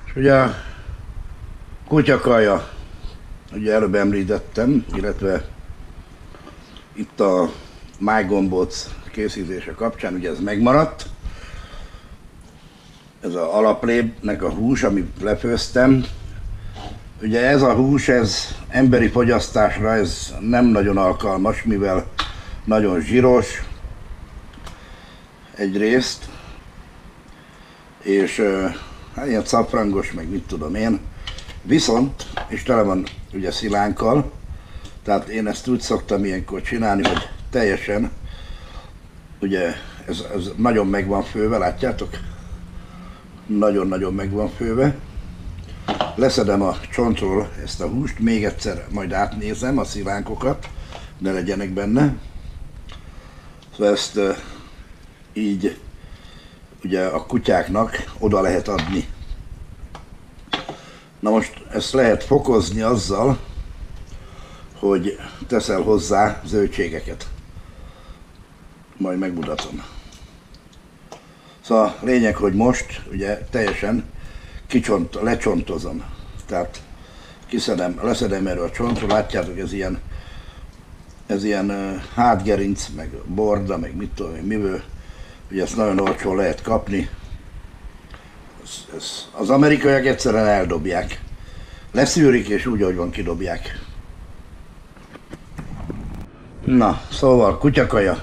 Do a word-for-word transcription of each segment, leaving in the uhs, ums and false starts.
És ugye a kutyakaja, ugye előbb említettem, illetve itt a májgombóc készítése kapcsán, ugye ez megmaradt. Ez az alaplébnek a hús, amit lefőztem. Ugye ez a hús, ez emberi fogyasztásra ez nem nagyon alkalmas, mivel nagyon zsíros egyrészt, és hát ilyen szafrangos, meg mit tudom én. Viszont, és tele van ugye szilánkkal, tehát én ezt úgy szoktam ilyenkor csinálni, hogy teljesen, ugye ez, ez nagyon meg van főve, látjátok? Nagyon-nagyon meg van főve. Leszedem a csontról ezt a húst, még egyszer majd átnézem a szilánkokat, ne legyenek benne. Szóval ezt uh, így ugye a kutyáknak oda lehet adni. Na most ezt lehet fokozni azzal, hogy teszel hozzá zöldségeket. Majd megmutatom. Szóval lényeg, hogy most ugye teljesen kicsont, lecsontozom. Tehát kiszedem, leszedem erről a csontról, látjátok, ez ilyen, ez ilyen uh, hátgerinc, meg borda, meg mit tudom én, miből. Ugye ezt nagyon olcsón lehet kapni. Ez, ez, az amerikaiak egyszerűen eldobják. Leszűrik és úgy, ahogy van, kidobják. Na, szóval kutyakaja.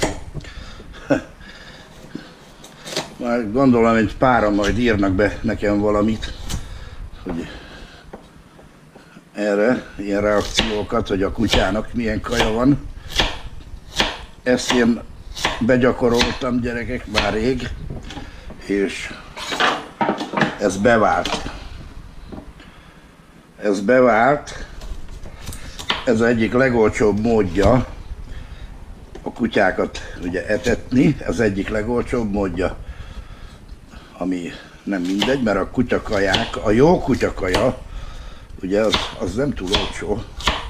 Már gondolom, hogy páran majd írnak be nekem valamit, hogy erre ilyen reakciókat, hogy a kutyának milyen kaja van. Ezt én begyakoroltam, gyerekek, már rég, és ez bevált. Ez bevált. Ez egyik legolcsóbb módja a kutyákat ugye etetni, ez egyik legolcsóbb módja, ami nem mindegy, mert a kutyakaják, a jó kutyakaja, ugye az, az nem túl olcsó,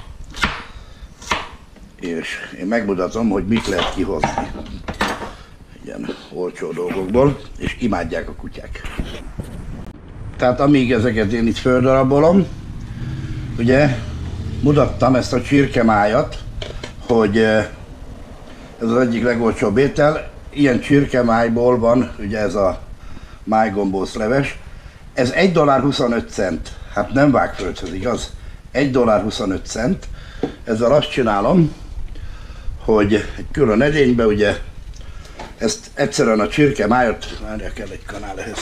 és én megmutatom, hogy mit lehet kihozni ilyen olcsó dolgokból, és imádják a kutyák. Tehát amíg ezeket én itt földarabolom, ugye mutattam ezt a csirkemájat, hogy ez az egyik legolcsóbb étel, ilyen csirkemájból van ugye ez a májgombóc leves. Ez egy dollár huszonöt cent, hát nem vág földhöz, igaz? egy dollár huszonöt cent. Ezzel azt csinálom, hogy egy külön edénybe ugye ezt egyszerűen a csirkemájat, várjál, kell egy kanál ehhez.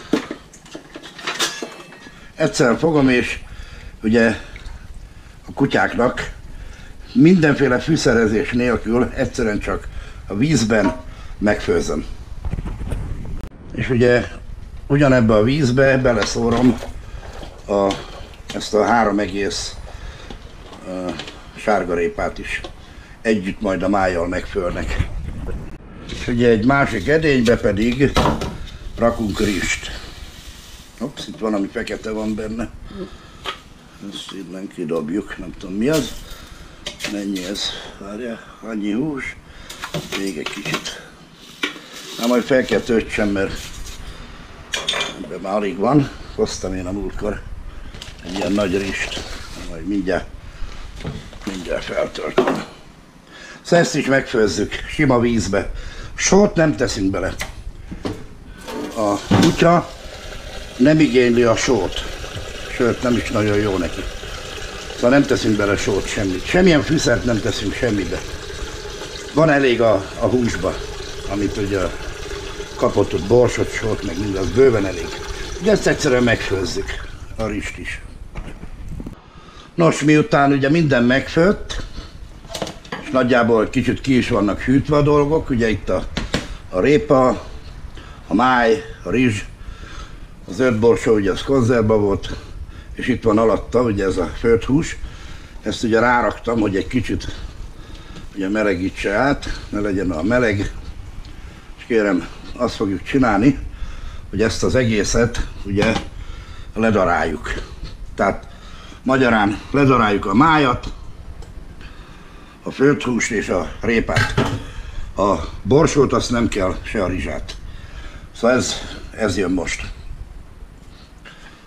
Egyszerűen fogom, és ugye a kutyáknak mindenféle fűszerezés nélkül egyszerűen csak a vízben megfőzöm. És ugye ugyanebbe a vízbe beleszórom a, ezt a három egész uh, sárgarépát is. Együtt majd a májjal megfőlnek. És ugye egy másik edénybe pedig rakunk rizst. Ups, itt valami fekete van benne. Ezt innen kidobjuk, nem tudom mi az. Mennyi ez? Várjál, annyi hús. Még egy kicsit. Na majd fel kell töltsem, mert ebben már alig van. Hoztam én a múltkor egy ilyen nagy rizst. Majd mindjárt, mindjárt feltöltöm. Szóval ezt is megfőzzük sima vízbe. Sót nem teszünk bele. A kutya nem igényli a sót. Sőt, nem is nagyon jó neki. Szóval nem teszünk bele sót, semmit. Semmilyen fűszert nem teszünk semmibe. Van elég a, a húsba, amit ugye kapott ott borsot, sót, meg mindaz, bőven elég. De ezt egyszerűen megfőzzük, a rizst is. Nos, miután ugye minden megfőtt, és nagyjából kicsit ki is vannak hűtve a dolgok, ugye itt a, a répa, a máj, a rizs, a zöld borsó, ugye az konzervba volt, és itt van alatta ugye ez a főtt hús. Ezt ugye ráraktam, hogy egy kicsit ugye melegítse át, ne legyen a meleg. És kérem, azt fogjuk csinálni, hogy ezt az egészet ugye ledaráljuk. Tehát magyarán ledaráljuk a májat, a főtt húst és a répát. A borsót azt nem kell, se a rizsát. Szóval ez, ez jön most.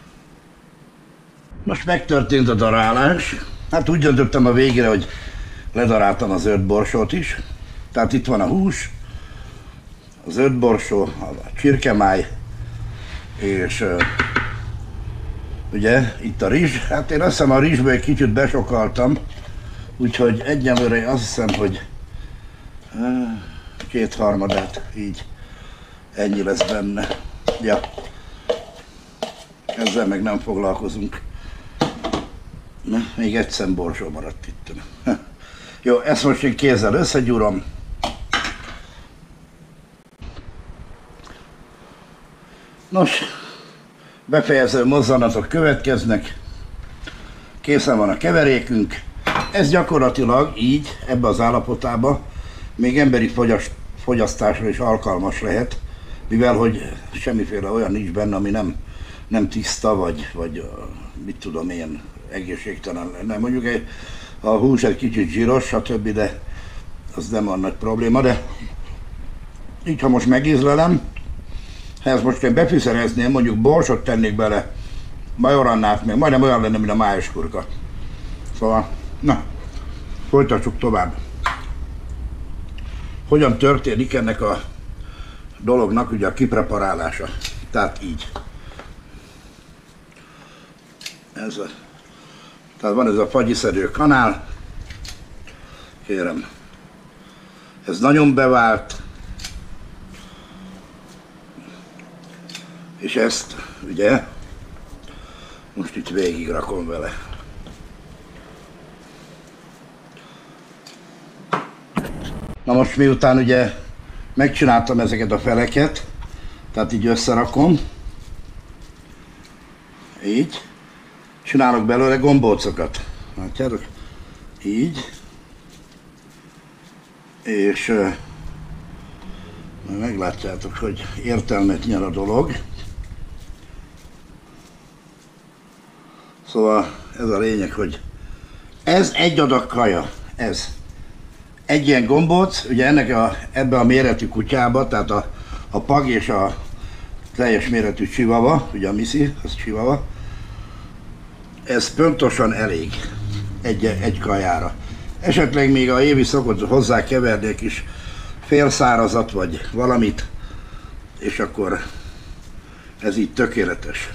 Most megtörtént a darálás. Hát úgy döntöttem a végére, hogy ledaráltam az zöld borsót is. Tehát itt van a hús, a zöld borsó, a csirkemáj, és uh, ugye itt a rizs. Hát én azt hiszem a rizsből egy kicsit besokaltam, úgyhogy egyenlőre azt hiszem, hogy uh, kétharmadát így ennyi lesz benne. Ja. Ezzel meg nem foglalkozunk. Na, még egy szem borsó maradt itt. Jó, ezt most én kézzel összegyúrom. Nos, befejező mozzanatok következnek. Készen van a keverékünk. Ez gyakorlatilag így, ebbe az állapotában még emberi fogyasztásra is alkalmas lehet, mivel hogy semmiféle olyan nincs benne, ami nem, nem tiszta, vagy, vagy mit tudom én, egészségtelen lenne. Mondjuk egy, a hús egy kicsit zsíros, stb., de az nem olyan nagy probléma, de így, ha most megízlelem, ha ezt most én befűszerezném, mondjuk borsot tennék bele, majorannát, még majdnem olyan lenne, mint a májuskurka. Szóval, na, folytassuk tovább. Hogyan történik ennek a dolognak ugye a kipreparálása? Tehát így. Ez a, tehát van ez a fagyiszedő kanál. Kérem. Ez nagyon bevált. És ezt ugye most itt végig rakom vele. Na most miután ugye megcsináltam ezeket a feleket, tehát így összerakom, így, csinálok belőle gombócokat. Látjátok? Így. És uh, meglátjátok, hogy értelmet nyer a dolog. Szóval ez a lényeg, hogy ez egy adag kaja, ez. Egy ilyen gombóc, ugye ennek a, ebbe a méretű kutyába, tehát a, a pag és a teljes méretű csivava, ugye a Missy, az csivava, ez pontosan elég egy, egy kajára. Esetleg még a Évi szokott hozzá keverni egy kis félszárazat vagy valamit, és akkor ez így tökéletes.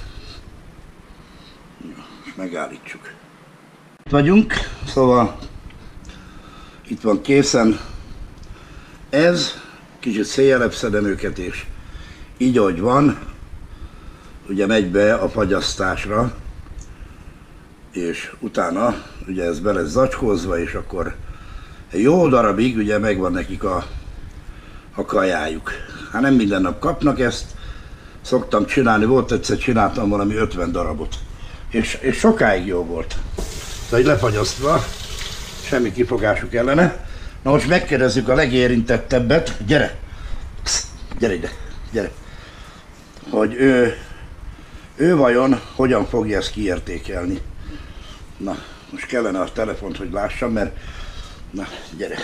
Most megállítsuk. Itt vagyunk, szóval itt van készen. Ez, kicsit széjjelebb szedem őket, és így ahogy van, ugye megy be a fagyasztásra, és utána ugye ez be lesz zacskózva, és akkor egy jó darabig ugye megvan nekik a, a kajájuk. Hát nem minden nap kapnak ezt, szoktam csinálni, volt egyszer csináltam valami ötven darabot, és, és sokáig jó volt. Szóval így lefagyasztva, semmi kifogásuk ellene. Na most megkérdezzük a legérintettebbet, gyere, Psz, gyere ide, gyere, hogy ő, ő vajon hogyan fogja ezt kiértékelni. Na, most kellene a telefont, hogy lássam, mert, na, gyere,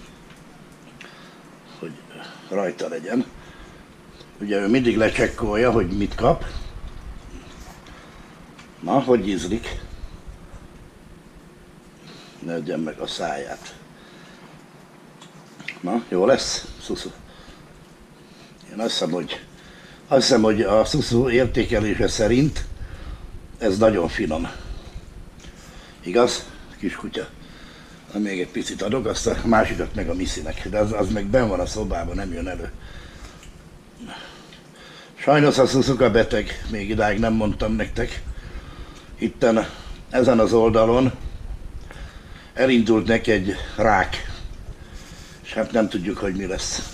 hogy rajta legyen. Ugye ő mindig lecsekkolja, hogy mit kap. Na, hogy ízlik? Ne adjam meg a száját. Na, jó lesz, Szuszu? Én azt hiszem, hogy, azt hiszem, hogy a Szuszu értékelése szerint ez nagyon finom. Igaz, kiskutya? Még egy picit adok, azt a másikat meg a Misszinek, de az, az meg benn van a szobában, nem jön elő. Sajnos a Szuszuka beteg, még idáig nem mondtam nektek. Itten, ezen az oldalon elindult neki egy rák, és hát nem tudjuk, hogy mi lesz.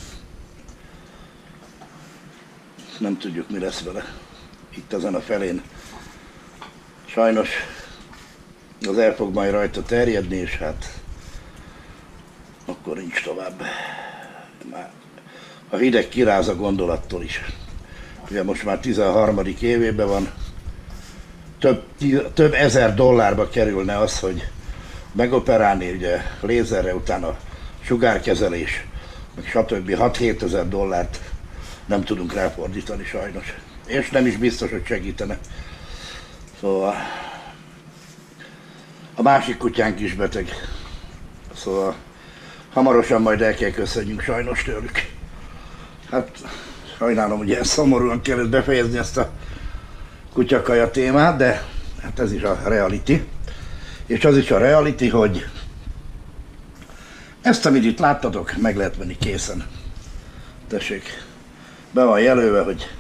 Nem tudjuk, mi lesz vele. Itt ezen a felén. Sajnos az el fog majd rajta terjedni, és hát akkor nincs tovább. Már a hideg kiráz a gondolattól is. Ugye most már tizenharmadik évében van, több, több ezer dollárba kerülne az, hogy megoperálni, ugye lézerre, utána sugárkezelés, meg stb. hat-hét ezer dollárt nem tudunk ráfordítani sajnos. És nem is biztos, hogy segítene. Szóval A másik kutyánk is beteg. Szóval hamarosan majd el kell köszönjünk sajnos tőlük. Hát sajnálom, ugye szomorúan kellett befejezni ezt a kutyakaja témát, de hát ez is a reality. És az is a reality, hogy ezt, amit itt láttatok, meg lehet venni készen. Tessék, be van jelölve, hogy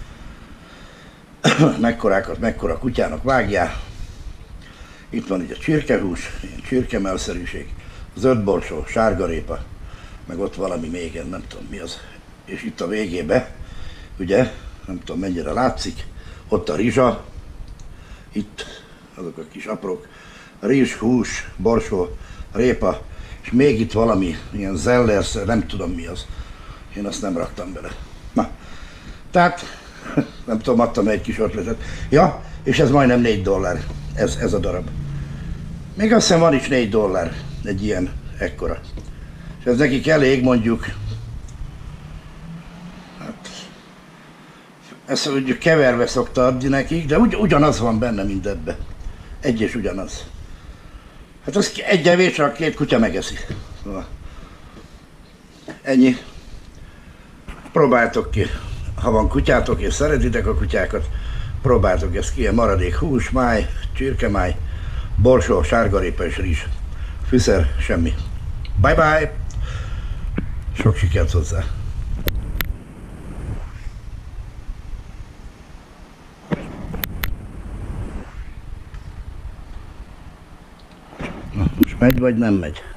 mekkorákat mekkora kutyának vágjál. Itt van ugye csirkehús, ilyen csirkemelszerűség, zöld borsó, sárgarépa, meg ott valami még, nem tudom mi az. És itt a végébe, ugye, nem tudom mennyire látszik, ott a rizsa, itt azok a kis aprók, rizs, hús, borsó, répa, és még itt valami ilyen zellerszer, nem tudom mi az. Én azt nem raktam bele. Na, tehát, nem tudom, adtam egy kis ötletet. Ja, és ez majdnem négy dollár, ez, ez a darab. Még azt hiszem van is négy dollár, egy ilyen ekkora. És ez nekik elég, mondjuk, hát, ezt úgy keverve szokta adni nekik, de ugy, ugyanaz van benne, mint ebbe. Egy és ugyanaz. Hát az egy evésre a két kutya megeszi. Ennyi. Próbáltok ki, ha van kutyátok és szeretitek a kutyákat, próbáltok ezt ki, ilyen maradék hús, máj, csirkemáj, borsó, sárgarépa és rizs. Fűszer, semmi. Bye bye! Sok sikert hozzá! Na, most megy vagy nem megy?